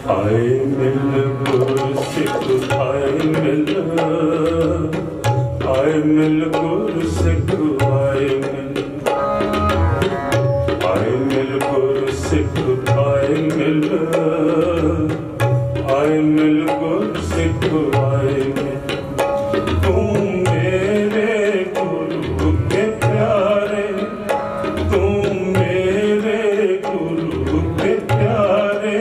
आए मिल गुरसिख आए मिल गुरसिख आए मिल गुरसिख आए मिल गुरसिख आए मिल तू मेरे गुरु के प्यारे तू मेरे गुरु के प्यारे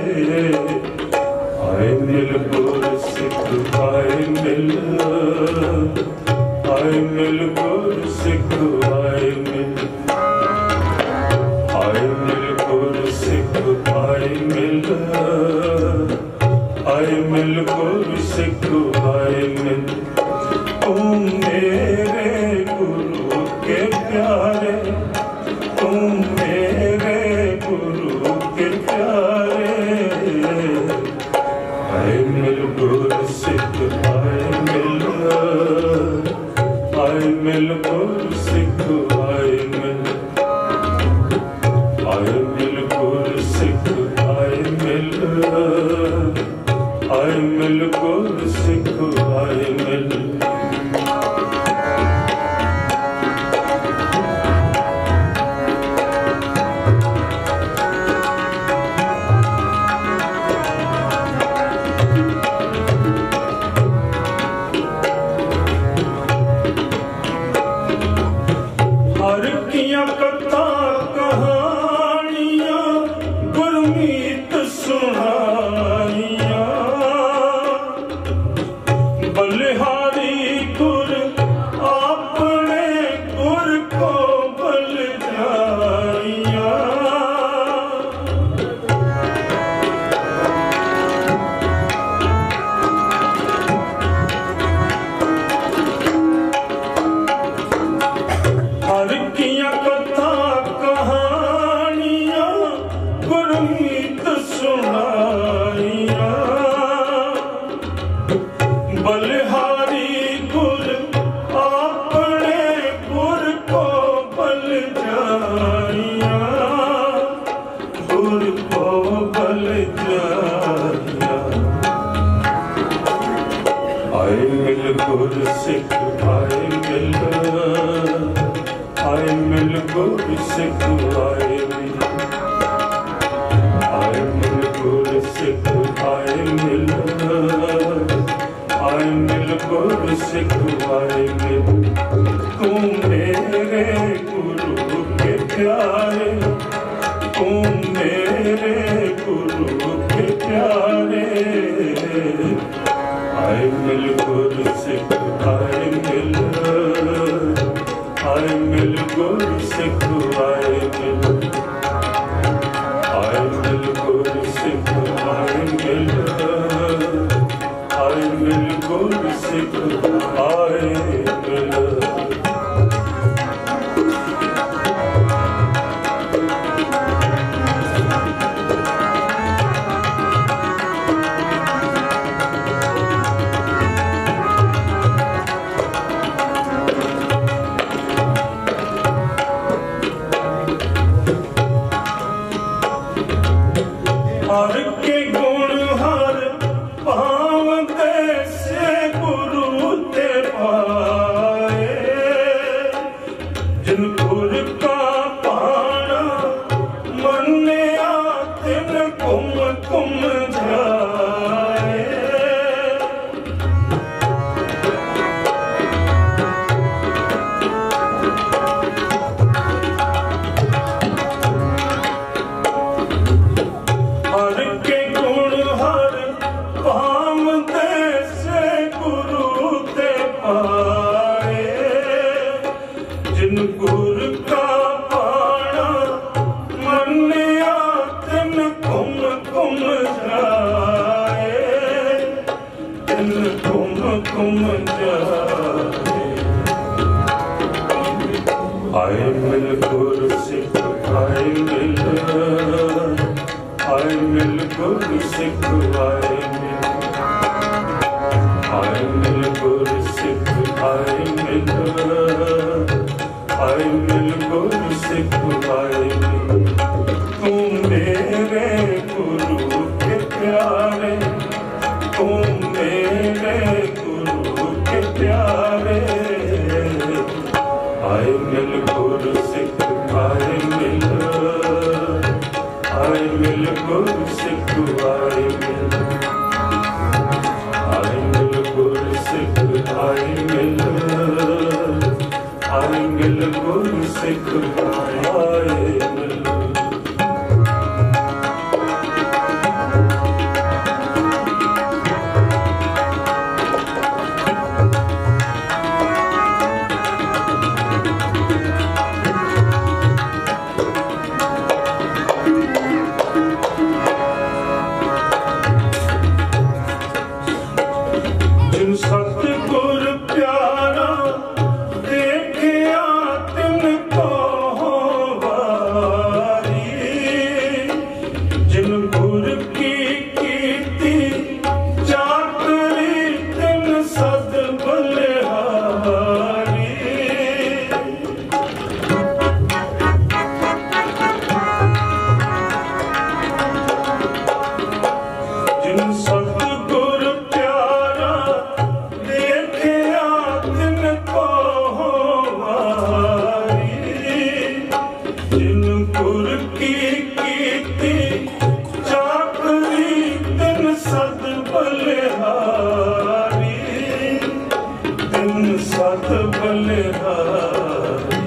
आए मिल गुरसिख आए मिल गुरसिख आए मिल गुरसिख आए मिल गुरसिख आए मिल तू मेरे गुरु के प्यारे तू मेरे गुरु के प्यारे आए मिल गुरसिख आए मिल गुरसिख आए मिल गुरसिख आए मिल गुरसिख आए मिल हर किया कथा कहानियां गुरमीत सुनाइया बलिहारी गुर अपने गुर को बल जाइया हर किया कथा कहानियां गुरमीत सुनाइया बलिहारी गुर अपने गुर को बल जाइया गुर को बल जाइया आए मिल गुरसिख आए मिल गुरसिख आए मिल गुरसिख आए मिल गुरसिख आए मिल तू मेरे गुरु के प्यारे तू मेरे गुरु के प्यारे आए मिल गुरसिख आए मिल गुरसिख आए मिल गुरसिख आए मिल गुरसिख आए मिल हर के गुण हर पावते से गुरु ते पाए जिन गुर का पाना मन्या तिन कुम कुम जाए हर के गुण हर पावते से गुरु ते पाए जिन गुर का पाना मन्या तिन कुम कुम जाए तिन कुम कुम जाए आए मिल गुरसिख आए मिल गुरसिख आए मिल गुरसिख आए मिल गुरसिख आए मिल तू मेरे गुरु के प्यारे गुरसिख आए मिल, आए मिल गुरसिख आए मिल, आए मिल गुरसिख आए मिल। सतगुर प्यारा देखिया तिनको वारी, जिन गुर की कीर्ति चाकरी तिन सद बलिहारी। जिन सतगुर प्यारा देखिया तिनको वारी, जिन गुर की कीर्ति चाकरी तिन सद बलिहारी, तिन सद बलिहारी।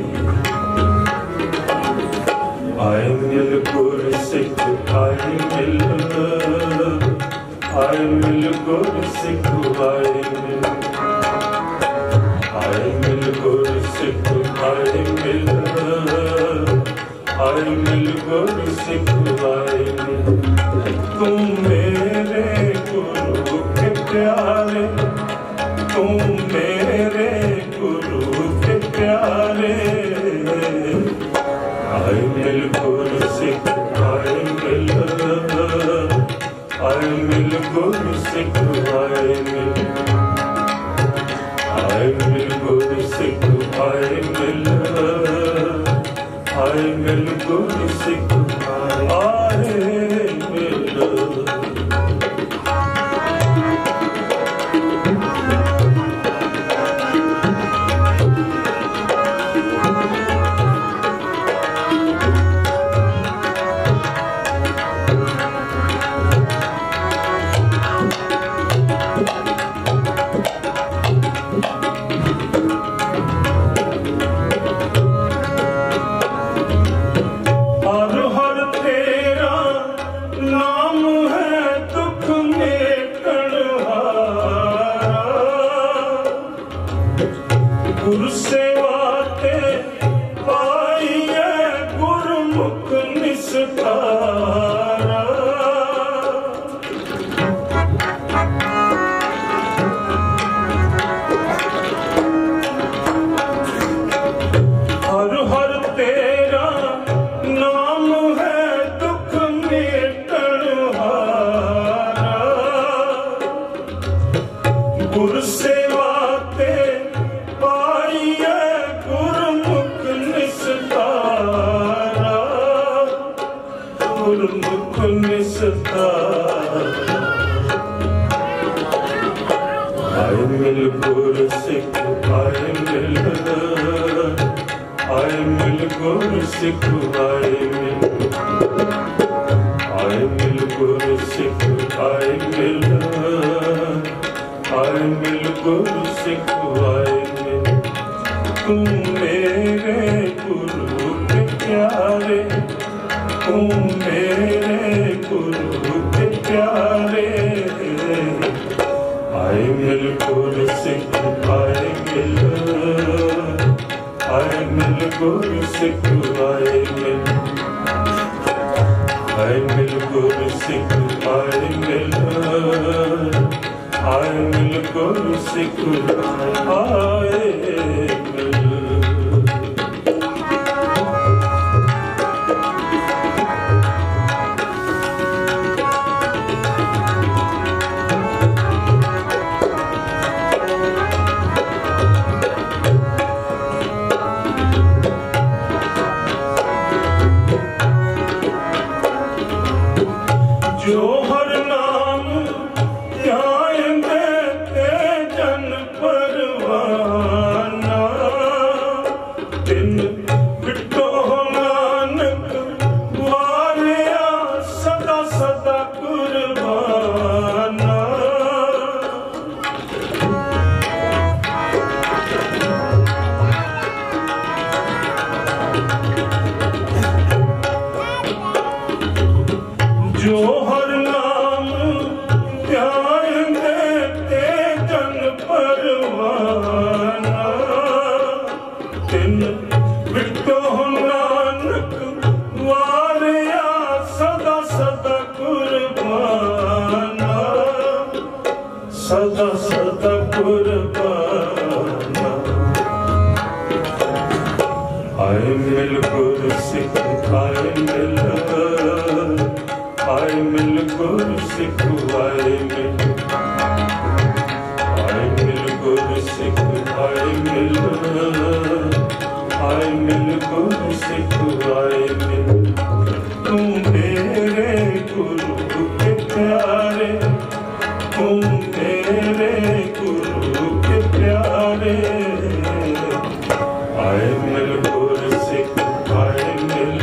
आए मिल गुरसिख आए मिल, आए मिल गुरसिख आए मिल, आए मिल गुरसिख आए मिल, आए मिल गुरसिख आए मिल। तुम मेरे गुरु के प्यारे, तुम मेरे गुरु के प्यारे। आए मिल गुरसिख आए मिल, आए मिल गुरसिख आए मिल, आए मिल गुरसिख आए मिल, आए मिल गुरसिख आए मिल। हर हर तेरा नाम है दुख मेटण हारा, गुर सेवा ते पाइए गुरमुख निस्तारा। हर हर तेरा नाम है दुख मेटण हारा, गुर सेवा ते पाइए गुरमुख निस्तारा, गुरमुख निस्तारा। आए मिल गुरसिख आए मिल, आए मिल गुरसिख आए मिल, आए मिल गुरसिख आए मिल, आए मिल गुरसिख आए मिल। तुम मेरे गुरु के प्यारे, तुम मेरे गुरु के प्यारे। आए मिल गुरसिख आए मिल, आए मिल गुरसिख आए मिल, आए मिल गुरसिख आए मिल, आए मिल गुरसिख आए मिल। जो हर नाम ध्याएंगे ते जन परवाना, दिन बिटो नानक वारिया सदा हर नाम ध्यान देते जन परवाना तिन बिटो नानक वारिया सदा सदा कुर्बाना सदा सदा कुर्बाना आए मिल गुरसिख आए मिल गुरसिख आए मिल गुरसिख आए मिल गुरसिख आए मिल तू मेरे गुरु के प्यारे तू मेरे गुरु के प्यारे आए मिल गुरसिख आए मिल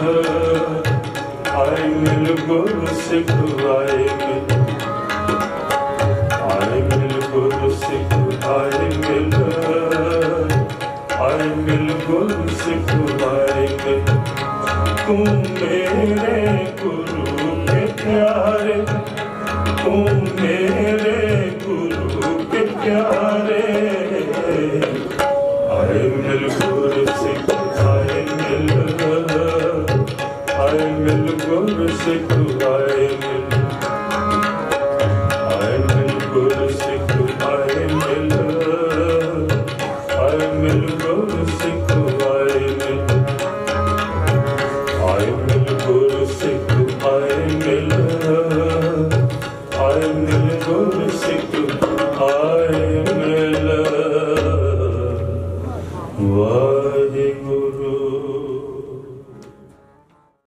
गुरसिख आए मिल गुरसिख आए मिल गुरसिख आए मिल तू मेरे गुरु के प्यारे तू मेरे गुरु के प्यारे आए मिल गुरसिख आए मिल गुरसिख आए मिल गुरसिख आए मिल